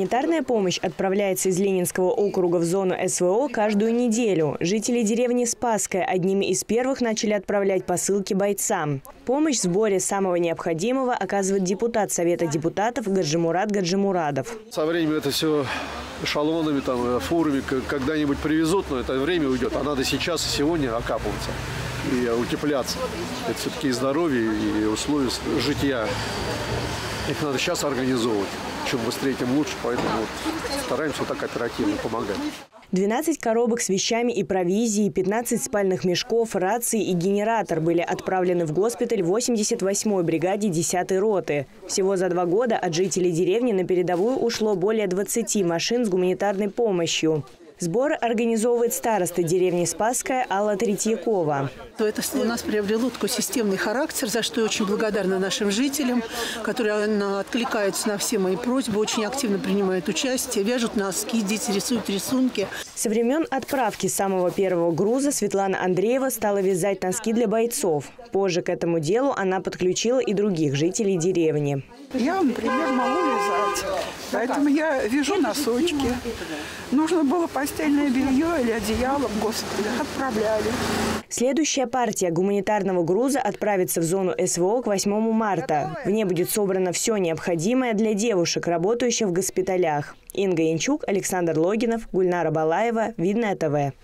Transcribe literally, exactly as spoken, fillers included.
Гуманитарная помощь отправляется из Ленинского округа в зону эс вэ о каждую неделю. Жители деревни Спасская одними из первых начали отправлять посылки бойцам. Помощь в сборе самого необходимого оказывает депутат Совета депутатов Гаджимурад Гаджимурадов. Со временем это все эшелонами, там, фурами когда-нибудь привезут, но это время уйдет. А надо сейчас и сегодня окапываться и утепляться. Это все-таки и здоровье, и условия жития. Их надо сейчас организовывать. Чем быстрее, тем лучше, поэтому вот стараемся вот так оперативно помогать. двенадцать коробок с вещами и провизией, пятнадцать спальных мешков, рации и генератор были отправлены в госпиталь восемьдесят восьмой бригаде десятой роты. Всего за два года от жителей деревни на передовую ушло более двадцати машин с гуманитарной помощью. Сбор организовывает староста деревни Спасская Алла Третьякова. Это у нас приобрело такой системный характер, за что я очень благодарна нашим жителям, которые откликаются на все мои просьбы, очень активно принимают участие, вяжут носки, дети рисуют рисунки. Со времен отправки самого первого груза Светлана Андреева стала вязать носки для бойцов. Позже к этому делу она подключила и других жителей деревни. Я, например, могу вязать, поэтому я вяжу носочки. Нужно было постельное белье или одеяло в госпиталях, отправляли. Следующая партия гуманитарного груза отправится в зону эс вэ о к восьмому марта. В ней будет собрано все необходимое для девушек, работающих в госпиталях. Инга Янчук, Александр Логинов, Гульнара Балаева, Видное ТВ.